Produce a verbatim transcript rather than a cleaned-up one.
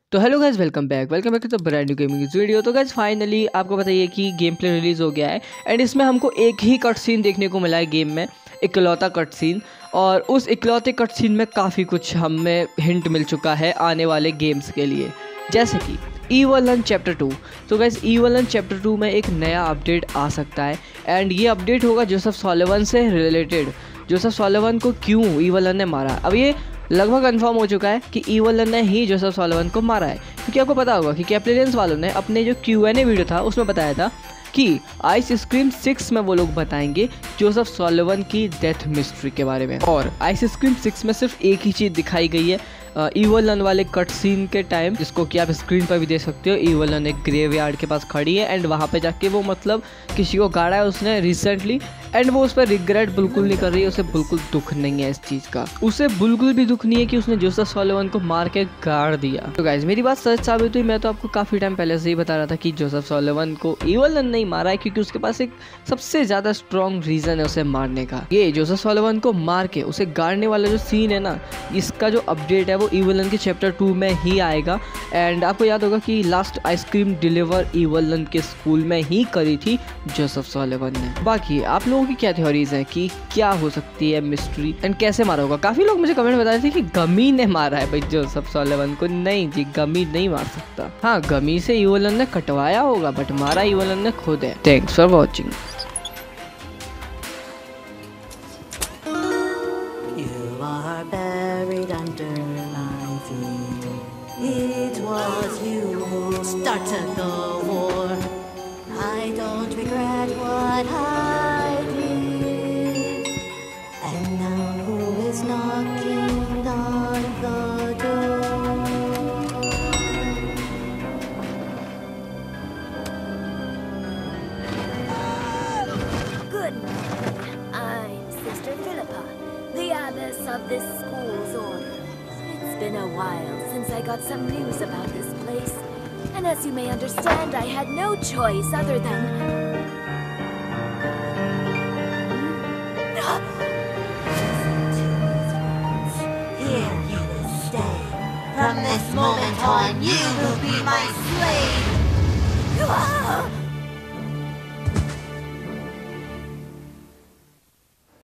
तो hello guys, welcome back welcome back to the brand new gaming video. तो guys finally आपको बताइए कि गेम प्ले रिलीज़ हो गया है एंड इसमें हमको एक ही कट सीन देखने को मिला है गेम में, इकलौता कट सीन। और उस इकलौते कट सीन में काफ़ी कुछ हमें हिंट मिल चुका है आने वाले गेम्स के लिए, जैसे कि ईवल चैप्टर टू। तो गाइस ईवल चैप्टर टू में एक नया अपडेट आ सकता है एंड ये अपडेट होगा जोसेफ सॉलिवन से रिलेटेड। जोसेफ सॉलिवन को क्यों ईवल ने मारा, अब ये लगभग कंफर्म हो चुका है कि ईवल ने ही जोसेफ सॉलिवन को मारा है, क्योंकि आपको पता होगा कि कैप्टेलियंस वालों ने अपने जो क्यू एन ए वीडियो था उसमें बताया था कि आइस स्क्रीम सिक्स में वो लोग बताएंगे जोसेफ सॉलिवन की डेथ मिस्ट्री के बारे में। और आइस स्क्रीम सिक्स में सिर्फ एक ही चीज़ दिखाई गई है ईवलन वाले कट सीन के टाइम, जिसको कि आप स्क्रीन पर भी देख सकते हो। ईवलन एक ग्रेवयार्ड के पास खड़ी है एंड वहाँ पे जाके वो मतलब किसी को गाड़ा है उसने रिसेंटली एंड वो उस पर रिग्रेट बिल्कुल नहीं कर रही है, उसे बिल्कुल दुख नहीं है इस चीज़ का। उसे बिल्कुल भी दुख नहीं है कि उसने जोसेफ सॉलिवन को मार के गाड़ दिया। तो गाइज मेरी बात सच साबित हुई। मैं तो आपको काफ़ी टाइम पहले से ही बता रहा था कि जोसेफ सॉलिवन को ईवलन नहीं मारा है, क्योंकि उसके पास एक सबसे ज़्यादा स्ट्रॉन्ग रीज़न है उसे मारने का। ये जोसेफ सॉलिवन को मार के उसे गाड़ने वाला जो सीन है ना, इसका जो अपडेट है वो ईवलन के चैप्टर टू में ही आएगा। एंड आपको याद होगा कि लास्ट आइसक्रीम डिलीवर ईवलन के स्कूल में ही करी थी जोसेफ सॉलिवन ने। बाकी आप लोगों की क्या थ्योरीज हैं कि क्या हो सकती है मिस्ट्री एंड कैसे मारा होगा। काफी लोग मुझे कमेंट बता रहे थे कि गमी ने मारा है भाई जोसेफ सॉलिवन को। नहीं जी, गमी नहीं मार सकता। हाँ, गमी से ईवलन ने कटवाया होगा बट मारा ईवलन ने खुद है। Thanks for watching. It was you who started the war. I don't regret what I did. And now who is knocking on the door? Good morning. I'm Sister Philippa, the abbess of this school's order. It's been a while since I got some news about this place, and as you may understand, I had no choice other than... Here you will stay. From this moment on, you will be my slave. Ah!